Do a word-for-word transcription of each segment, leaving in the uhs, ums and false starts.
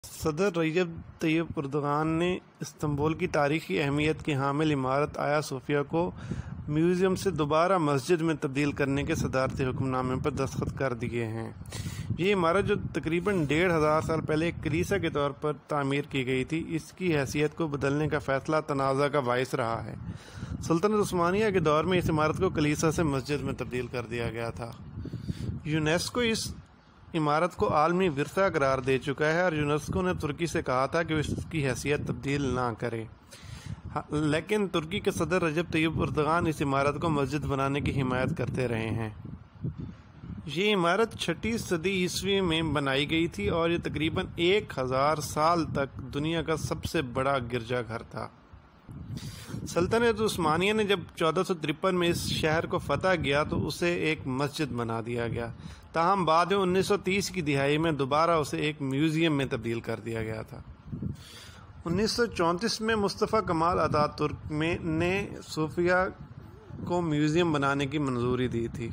صدر رجب طیب اردوغان نے استنبول کی تاریخی اہمیت کی حامل عمارت آیا صوفیہ کو میوزیم سے دوبارہ مسجد میں تبدیل کرنے کے صدارتی حکم نامے پر دستخط کر دیے ہیں۔ یہ عمارت جو تقریباً ڈیڑھ ہزار سال پہلے ایک کلیسا کے طور پر تعمیر کی گئی تھی، اس کی حیثیت کو بدلنے کا فیصلہ تنازع کا باعث رہا ہے۔ سلطنت عثمانیہ کے دور میں اس عمارت کو کلیسا سے مسجد میں تبدیل کر دیا گیا تھا۔ یونیسکو اس عمارت کو عالمی ورثہ قرار دے چکا ہے اور یونیسکو نے ترکی سے کہا تھا کہ وہ اس کی حیثیت تبدیل نہ کرے، لیکن ترکی کے صدر رجب طیب اردوغان اس عمارت کو مسجد بنانے کی حمایت کرتے رہے ہیں۔ یہ عمارت چھٹی صدی عیسوی میں بنائی گئی تھی اور یہ تقریباً ایک ہزار سال تک دنیا کا سب سے بڑا گرجا گھر تھا۔ سلطنت عثمانیہ نے جب چودہ سو ترپن میں اس شہر کو فتح کیا تو اسے ایک مسجد بنا دیا گیا، تاہم بعد میں انیس سو تیس کی دہائی میں دوبارہ اسے ایک میوزیم میں تبدیل کر دیا گیا تھا۔ انیس سو چونتیس میں مصطفیٰ کمال اتاتürk نے صوفیہ کو میوزیم بنانے کی منظوری دی تھی۔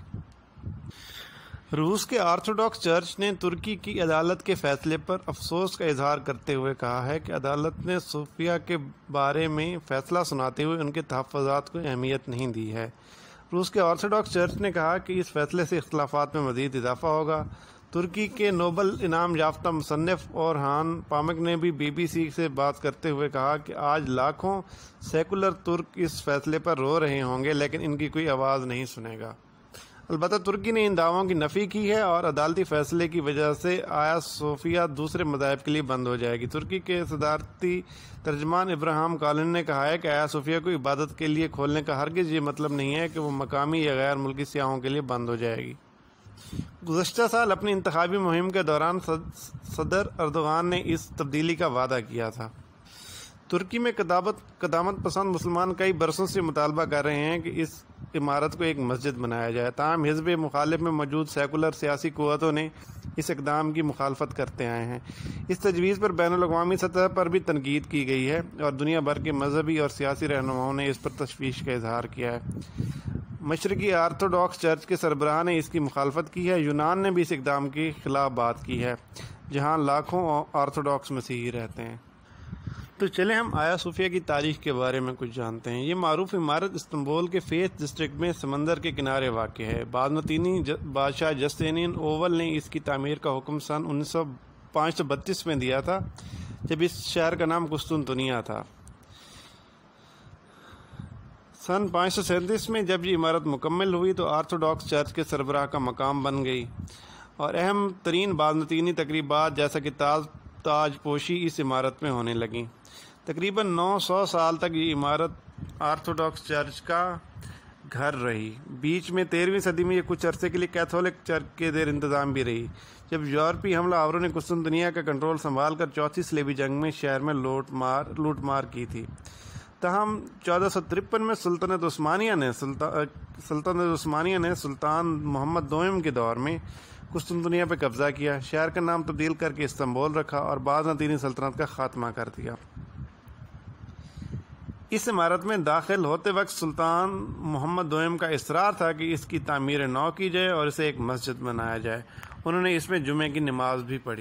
روس کے آرتھوڈاکس چرچ نے ترکی کی عدالت کے فیصلے پر افسوس کا اظہار کرتے ہوئے کہا ہے کہ عدالت نے صوفیہ کے بارے میں فیصلہ سناتے ہوئے ان کے تحفظات کو اہمیت نہیں دی ہے۔ روس کے آرتھوڈاکس چرچ نے کہا کہ اس فیصلے سے اختلافات میں مزید اضافہ ہوگا۔ ترکی کے نوبل انعام یافتہ مصنف اورہان پامک نے بھی بی بی سی سے بات کرتے ہوئے کہا کہ آج لاکھوں سیکولر ترک اس فیصلے پر رو رہے ہوں گے، لیکن ان کی کوئی آواز نہیں سنے گا۔ البتہ ترکی نے ان دعووں کی نفی کی ہے اور عدالتی فیصلے کی وجہ سے آیا صوفیہ دوسرے مذاہب کے لیے بند ہو جائے گی۔ ترکی کے صدارتی ترجمان ابراہیم کالن نے کہا ہے کہ آیا صوفیہ کو عبادت کے لیے کھولنے کا ہرگز یہ مطلب نہیں ہے کہ وہ مقامی یا غیر ملکی سیاحوں کے لیے بند ہو جائے گی۔ گزشتہ سال اپنی انتخابی مہم کے دوران صدر اردوغان نے اس تبدیلی کا وعدہ کیا تھا۔ ترکی میں قدامت پسند مسلمان کئی برسوں سے مطالبہ کر رہے ہیں کہ اس عمارت کو ایک مسجد بنایا جائے، تاہم حزب مخالف میں موجود سیکولر سیاسی قوتوں نے اس اقدام کی مخالفت کرتے آئے ہیں۔ اس تجویز پر بین الاقوامی سطح پر بھی تنقید کی گئی ہے اور دنیا بھر کے مذہبی اور سیاسی رہنماؤں نے اس پر تشویش کا اظہار کیا ہے۔ مشرقی آرتھوڈاکس چرچ کے سربراہ نے اس کی مخالفت کی ہے۔ یونان نے بھی اس اقدام کے خلاف بات کی ہے، جہاں لاکھوں آرتھوڈاکس مسیحی رہتے ہیں۔ تو چلیں ہم آیا صوفیہ کی تاریخ کے بارے میں کچھ جانتے ہیں۔ یہ معروف عمارت استنبول کے فیس ڈسٹرکٹ میں سمندر کے کنارے واقع ہے۔ بازنطینی بادشاہ جسٹینین اوول نے اس کی تعمیر کا حکم سن انیس سو پانچ سو بتیس میں دیا تھا، جب اس شہر کا نام قسطنطنیہ تھا۔ سن پانچ سو سینتیس میں جب یہ عمارت مکمل ہوئی تو آرتھوڈاکس چرچ کے سربراہ کا مقام بن گئی اور اہم ترین بازنطینی تقریبات جیسا کہ تاج تاج پوشی اس عمارت میں ہونے لگیں۔ تقریباً نو سو سال تک یہ عمارت آرتھوڈاکس چرچ کا گھر رہی۔ بیچ میں تیرہویں صدی میں یہ کچھ عرصے کے لیے کیتھولک چرچ کے زیر انتظام بھی رہی، جب یورپی حملہ آوروں نے قسطنطنیہ کا کنٹرول سنبھال کر چوتھی صلیبی جنگ میں شہر میں لوٹ مار لوٹ مار کی تھی۔ تاہم چودہ سو ترپن میں سلطنت عثمانیہ نے سلطنت عثمانیہ نے سلطان محمد دوئم کے دور میں قسطنطنیہ پہ قبضہ کیا، شہر کا نام تبدیل کر کے استنبول رکھا اور بازنطینی سلطنت کا خاتمہ کر دیا۔ اس عمارت میں داخل ہوتے وقت سلطان محمد دوئم کا اصرار تھا کہ اس کی تعمیر نو کی جائے اور اسے ایک مسجد بنایا جائے۔ انہوں نے اس میں جمعے کی نماز بھی پڑھی۔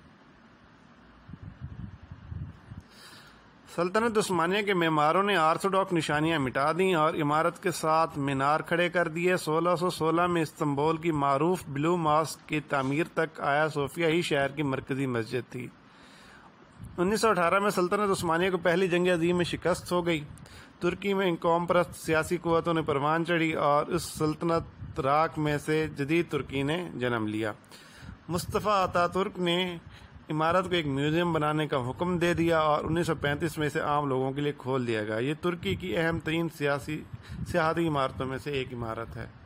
سلطنت عثمانیہ کے معماروں نے آرتھوڈاکس نشانیاں مٹا دیں اور عمارت کے ساتھ مینار کھڑے کر دیے۔ سولہ سو سولہ میں استنبول کی معروف بلو ماسک کی تعمیر تک آیا صوفیہ ہی شہر کی مرکزی مسجد تھی۔ انیس سو اٹھارہ میں سلطنت عثمانیہ کو پہلی جنگ عظیم میں شکست ہو گئی۔ ترکی میں قوم پرست سیاسی قوتوں نے پروان چڑھی اور اس سلطنت راک میں سے جدید ترکی نے جنم لیا۔ مصطفیٰ اتاتürk نے عمارت کو ایک میوزیم بنانے کا حکم دے دیا اور انیس سو پینتیس میں اسے عام لوگوں کے لیے کھول دیا گیا۔ یہ ترکی کی اہم ترین سیاسی سیاحتی عمارتوں میں سے ایک عمارت ہے۔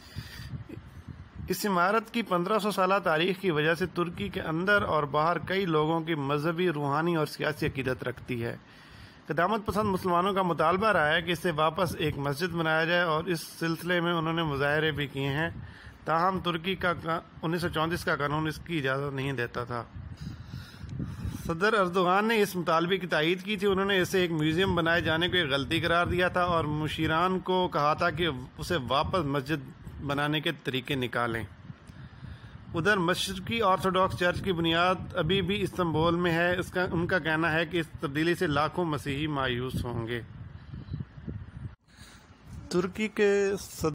اس عمارت کی پندرہ سو سالہ تاریخ کی وجہ سے ترکی کے اندر اور باہر کئی لوگوں کی مذہبی، روحانی اور سیاسی عقیدت رکھتی ہے۔ قدامت پسند مسلمانوں کا مطالبہ رہا ہے کہ اسے واپس ایک مسجد بنایا جائے اور اس سلسلے میں انہوں نے مظاہرے بھی کیے ہیں، تاہم ترکی کا انیس سو چونتیس کا قانون اس کی اجازت نہیں دیتا تھا۔ صدر اردوغان نے اس مطالبے کی تائید کی تھی۔ انہوں نے اسے ایک میوزیم بنائے جانے کو ایک غلطی قرار دیا تھا اور مشیران کو کہا تھا کہ اسے واپس مسجد بنانے کے طریقے نکالیں۔ ادھر مشرقی آرتھوڈاکس چرچ کی بنیاد ابھی بھی استنبول میں ہے. اس کا ان کا کہنا ہے کہ اس تبدیلی سے لاکھوں مسیحی مایوس ہوں گے. ترکی کے